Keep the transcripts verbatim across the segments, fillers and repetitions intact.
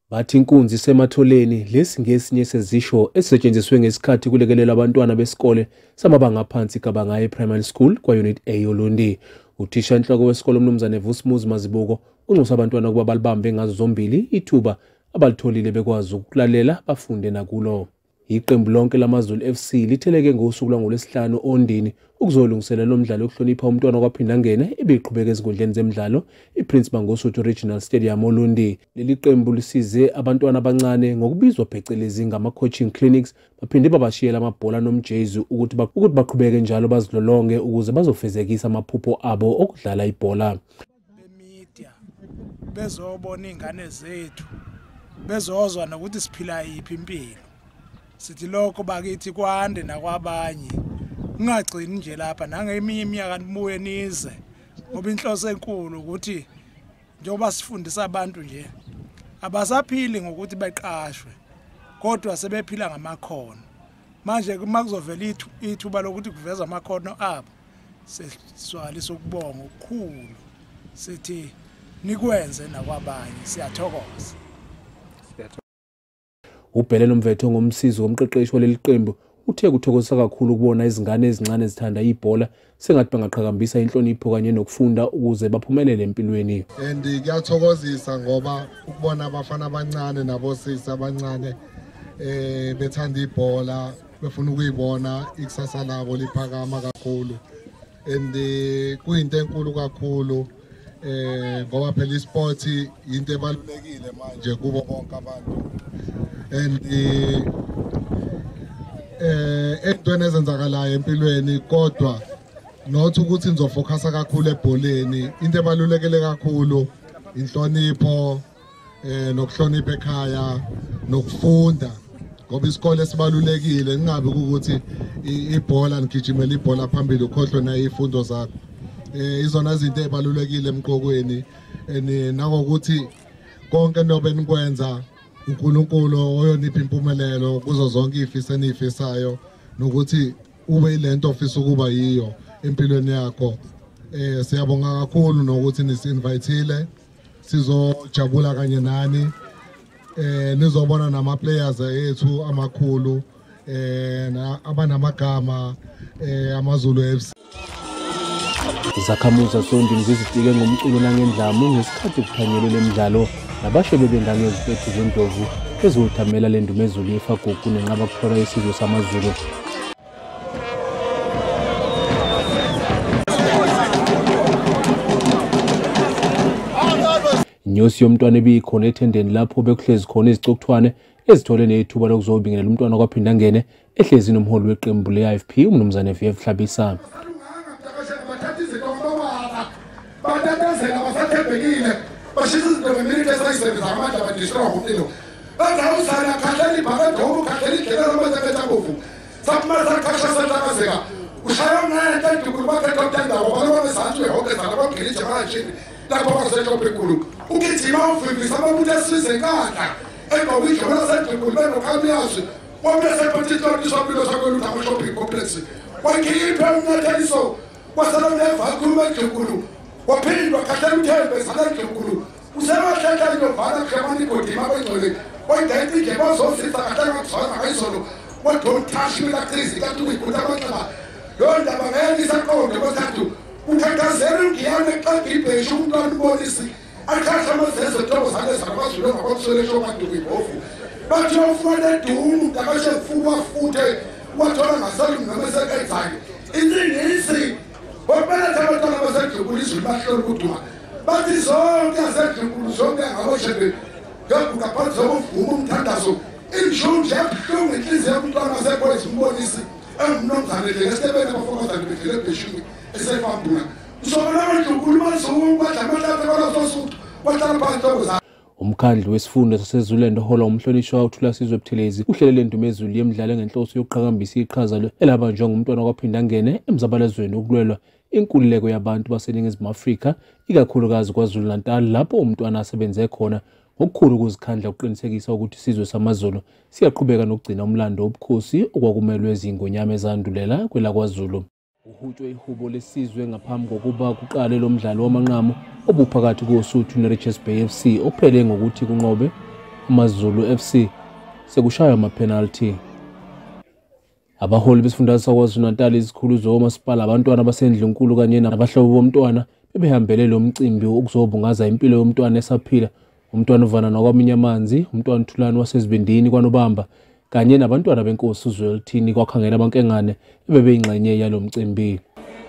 Bathi inkunzi isematholeni lesi ngesinye sezisho esisetshenziswe ngesikhathi kulekelela abantwana besikole samabanga aphansi kabanga primary school kwa-Unit A yoLundi. Uthisha inhloko wesikole uMnumzane Vusumuzi Mazibuko unxusa abantwana ukuba balibambe ngazo zombili ithuba abalitholile bekwazi ukulalela bafunde nakulo. Iqembu lonke lamaZulu F C litheleke ngosuku lwangolwesihlanu Ondini ukuzolungiselela umdlalo wokuhlonipha umntwana kwaphinda ngene ebeqhubeka ezinkundleni zemidlalo iPrince Mangosuthu Regional Stadium oLundi. Leli qembu lisize abantwana abancane ngokubizwa phecelezi ngama-coaching clinics baphinde babashiyela amabhola nomjezu ukuthi ukuthi baqhubeke njalo bazilolonge ukuze bazofezekisa amaphupho abo okudlala ibhola. Bemedia bezobona ingane zethu bezozwa nokuthi siphila yiphi impilo. Sithi lokho bakithi kwande nakwabanye ungagcini nje lapha nangeminye iminyaka nibuye nize ngoba inhloso enkulu ukuthi njengoba sifundisa abantu nje abasaphili ngokuthi beqashwe kodwa sebephila ngamakhono. Manje makuzovela ithuba lokuthi kuveza amakhono abo seswalisa ukubonga okukhulu sithi nikwenze nakwabanye siyathokoza. Ubhelelo Mvetho ngomsizi womqeqeshi waleli qembu uthe kuthokozisa kakhulu ukubona izingane ezincane ezithanda ibhola sengathi bangaqhakambisa inhlonipho kanye nokufunda ukuze baphumelele empilweni. And kuyathokozisa ngoba ukubona abafana abancane nabosisi abancane eh bethanda ibhola befuna ukuyibona ikusasa labo liphakama kakhulu. And kuyinto enkulu kakhulu eh ngoba phela isport into ebalulekile manje kubo bonke abantu. And eh entweni ezenzakalayo empilweni kodwa not ukuthi nizofocus kakhulu ebholeni, into ebalulekile kakhulu inhlonipho eh nokuhlonipha ekhaya nokufunda ngoba isikole sibalulekile ningabe ukuthi ibhola ngigijimela ibhola phambili ukhohlwe na izifundo zakho. Eh izona izinto ezibalulekile emqokweni nako ukuthi konke nobe nikwenza uNkulunkulu oyonipha impumelelo kuzo zonke izifiso enifisayo nokuthi ube ilento ofisa ukuba yiyo empilweni yakho. Eh siyabonga kakhulu nokuthi nisinvitele sizojabula kanye nani eh nizobona nama players ethu amakhulu eh abanamagama eh amaZulu F C. Izakhamuzi zaseOndini zizitike ngomculo nangendlamu ngesikhathi kuthanyelwe lemidlalo nabashebe bendangezifethu zendlovu ezothamela le Indumezulu yefagugu nenqaba kuthola isizwe samaZulu. Inyosi yomntwana ebikhona ethendeni lapho bekuhlezi khona izicokthwane ezithole nethuba lokuzobingelela umntwana kwaphinda ngene ehlezi nomholi weqembu le-I F P uMnumzane V F Hlabisa. Batatazela basathembekile bashisa izinto ngeminute esayisebenza amandla badishiwa ngumlilo bazawuzana khahleli bhakandobo khahleli indlela lomazebetha bovu sakumasa khasha satakazeka ushaya ngento edukulu bakhetha ukuthendawo baloba bezantu ehonke zala bangilitshe manje lapho basethope enkulu ukugijima uvivisa amabutho esizwe enkandla engawidlo basedukulu benokhamiyazi wabesephathiswa sakwelutha ama-shopping complex wakhipha umnyatheliso wasala nevacuum edukulu waphindwa kahle uthembe sanendlunkulu usebahletha inovana khemani kodima abengcwele wayidayiti nje bazosisa kahle ngakuzwana ngayizolo what don't touch me like this kanti uyigula amanxeba lo ndaba ngeke isaqonde kwathathu ukhathazela ngiyane xa ngibhesha umntwana ubolisi akhahla amazezo tobo zane zabaZulu ngabakuswelesho bantu kwibovu bathi ufuna edumu ndakashe kufuwa futhe wathola ngasali ngamesekenzani izingisi Wapeleta abantwana basedlunkulu izulu bahlole ukuduma bathi zonke asedlunkulu zonke ngaboshebe ngabuka phansi zokuvuma umthandazo injunje yabuhlungu inhliziyo yomntwana wasekwezi umbonisi engumnumzane le esebeni abafokazana bedlule ebheshini esefambula uzobona abadlunkulu bazungu badla amahlathi balososuthu bahlala phansi tokozana. Umkhandlu wesifunda saseZululand oholwa umhlonishwa Thulasizwe Buthelezi uhlelele Indumezulu yemidlalo ngenhloso yokuqhakambisa iqhaza elabanjwa ngumntwana kwaphinda ngene emzabalazweni ukulwelwa inkululeko yabantu baseNingizimu Afrika ikakhulukazi kwaZulu Natal lapho umntwana asebenze khona ngokukhulu ukuzikhandla ukuqinisekisa ukuthi isizwe samaZulu siyaqhubeka nokugcina umlando wobukhosi okwakumelwe ezingonyama ezandulela kwelakwaZulu. Uhutshwe ihubo lesizwe ngaphambi kokuba kuqale lo mdlalo wamanqamu obuphakathi koSuthu neRichards Bay F C ophele ngokuthi kunqobe uMazulu F C sekushaya ama-penalty. Abaholi besifundazwe saKwaZulu-Natal izikhulu zoMasipala abantwana basendlunkulu kanye nabahlobo bomntwana bebehambele lo mcimbi ukuzobungaza impilo yomntwana esaphila, umntwana uVana kwaminye amanzi, umntwana Thulani wasezibindini kwaNobamba kanye nabantwana beNkosi uZwelithini kwakhangela abankengane ebebeyingxenye yalo mcimbi.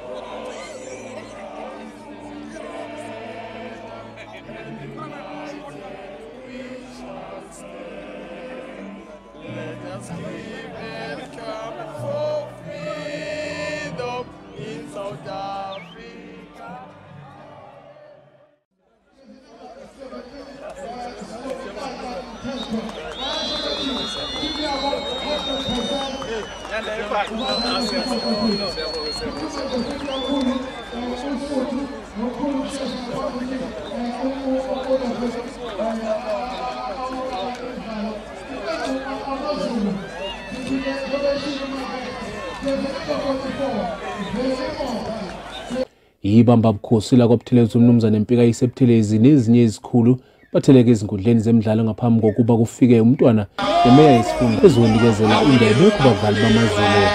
Ibamba bukhosi lakwaButhelezi uMnumzane Mpikayise Buthelezi nezinye izikhulu batheleke ezinkundleni zemidlalo ngaphambi kokuba kufike umntwana nemeya yesifunda ezonikezela indebe kubadlali bamaZulu.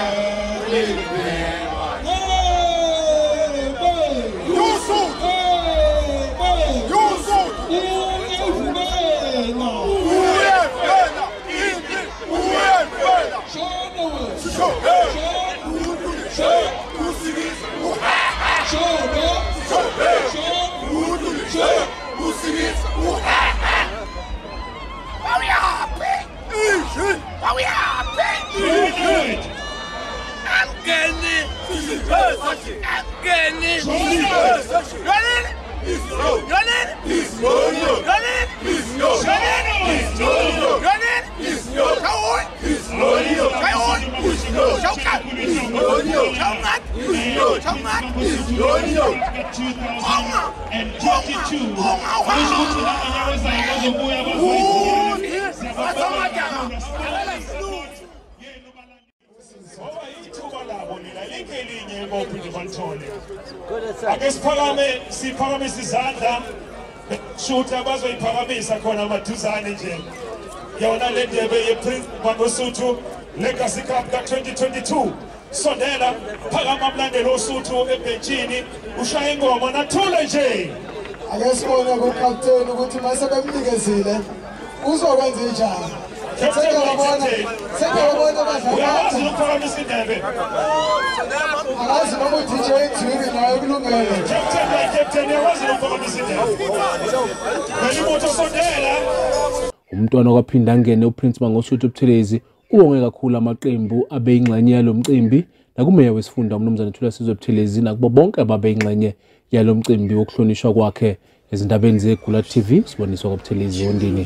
Akesiphakame siphakamisa izandla shutha abazoyiphakamisa khona maduzane nje yona le ndebe yePrince Mangosuthu Legacy Cup ka twenty twenty-two. Sondela phakama mlandeli oSuthu ebhenjini ushaya ingoma nathule nje. Ake sibone kuCaptain ukuthi mase bemnikezile uzokwenza njani. Sengiyabona sengiyabona abadlali. Uyawazi ukuphakamisa indebe. Akazi noma D J Thwiri naye kulungele. Captain Captain uyawazi ukuphakamisa indebe. Belimoto sondela. Umntwana kwaphinda angene uPrince Mangosuthu Buthelezi uwonge kakhulu amaqembu abeyingxenye yalo mcimbi nakumeya wesifunda uMnumzane Thulasizwe Buthelezi nakubo bonke ababeyingxenye yalo mcimbi wokuhlonishwa kwakhe. Ezindabeni zeGula T V siboniswa kwaButhelezi Ondini.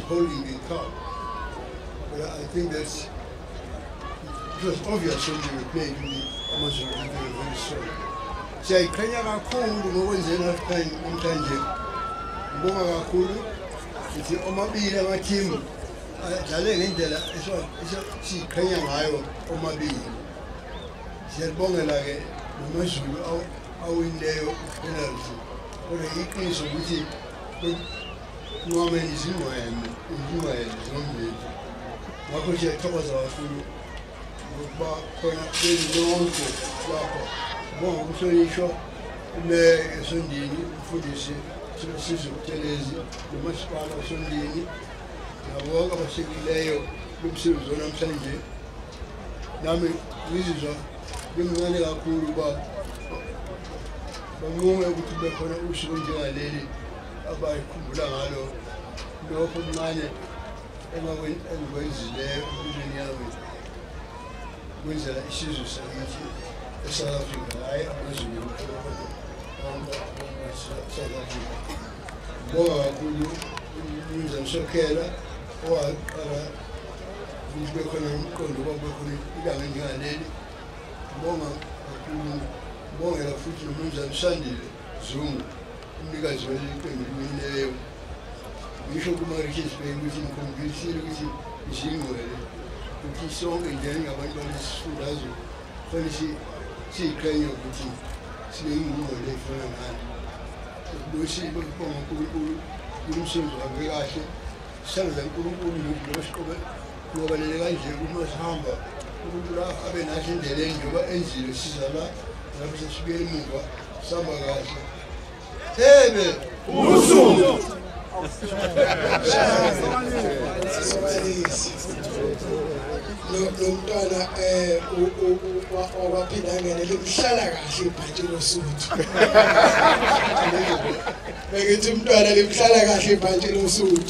I think that's it was obvious when they were playing the Amazon very strong. Siyayiqhenya kakhulu ngokwenzela namhlanje. Ngibonga kakhulu ukuthi omabili ama-team adlale ngendlela siyiqhenya ngayo omabili. Siyabongela-ke noMazulu awinileyo penalty. Kodwa iqiniso ukuthi kunqameni izingwenya izingwenya zombili. Ngakho siyathokoza kakhulu ngokuba khona leli lonke lapho. Bonke ukuhlonishwa umeya esondini, umfundisi Thulasizwe Buthelezi, nguMasipala esondini, nabo bonke abasekileyo kumsebenzi wanamhlanje. Nami ngizizwa ngimncane kakhulu uba banqume ukuthi kube khona usuku njengaleli abayikhumbula ngalo lokho okuncane engikwenzileyo empilweni yami kwenzela isizwe sakithi eSouth Africa, hayi amaZulu South Africa. Ngibonga kakhulu uMnumzane Sokhela owaqala ukuthi kube khona umqondo uba kube khona ilanga njengaleli. Ngibonga kakhulu, ngibongela futhi noMnumzane Sandile Zungu, umnikazi waleli qembu eliwinileyo. Ngisho kuma-Richards Bay ukuthi ngikhombisile ukuthi izingcwele ukuthi sonke njengabantu balesifundazwe kufanele siyiqhenye ukuthi sibe yingcwele efana ngani. Sibonga uNkulunkulu umsebenzi wakhe kahle, senza uNkulunkulu losiqobe ngobalele kanje uma sihamba umuntu la abe nathi indlela njengoba enzile siza la lapho sesibuyela emuva sihamba kahle thebe usuku Mntwana eh owaphinda ngene limhlala kahle ibhanti loSuthu. Bengithi umntwana limhlala kahle ibhanti loSuthu.